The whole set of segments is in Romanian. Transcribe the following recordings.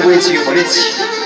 băieții iubiți.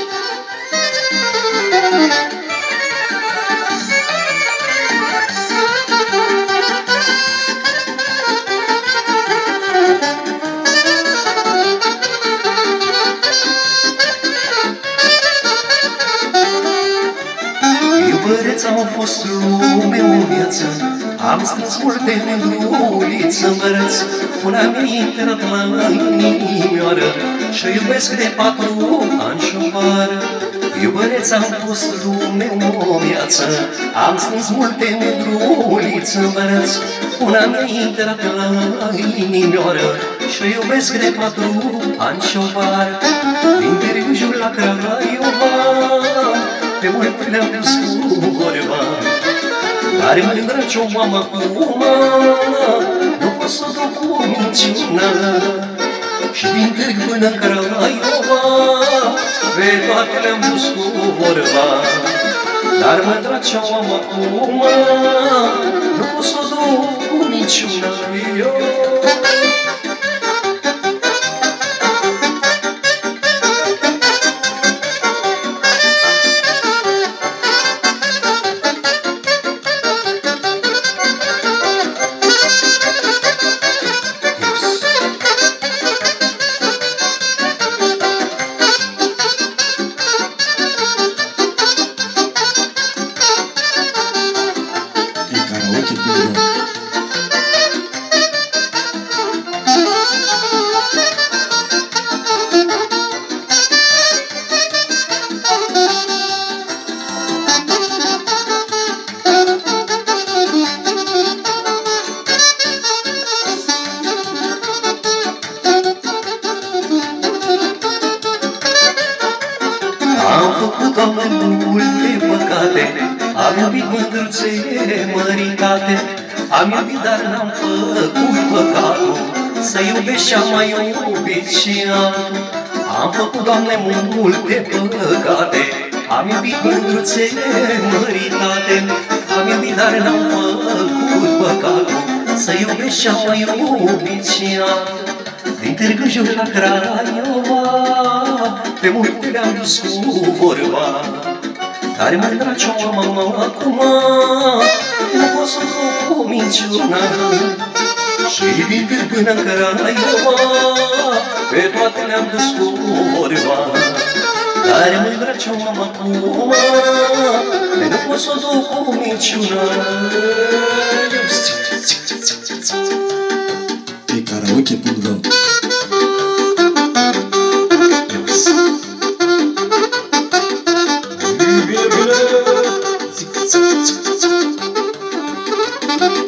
Iubăreți-au fost lume o viață, am strâns multe mândruliță în brăț, una mi-a intrat la inimioară și-o iubesc de 4 ani și o vară. Iubăreți-au fost lume o viață, am strâns multe mândruliță în brăț, una mi-a intrat la inimioară și-o iubesc de 4 ani și o vară. Din Târgu Jiu la Craiova, pe multe le-am dus cu vorba, dar mândră ce-o am acum, nu pot să duc cu minciuna. Și din Târg până în Craiova, pe toate le-am dus cu vorba, dar mândră ce-o am acum, nu pot să duc cu minciuna. Am făcut, Doamne, multe păcate, am iubit mândruțe măritate, am iubit, dar n-am făcut păcatul să iubesc și-am mai iubit și altul. Am făcut, Doamne, multe păcate, am iubit mândruțe măritate, am iubit, dar n-am făcut păcatul să iubesc și-am mai iubit și altul. Din Târgu Jiu la Craiova, pe multe le-am dus cu vorba, dar mândra ce-o am acum, nu pot să duc cu minciuna. Și din Târg până în Craiova, pe toate le-am dus cu vorba, dar mândra ce-o am acum, nu pot să duc cu minciuna. Pe karaoke.ro Bine, bine!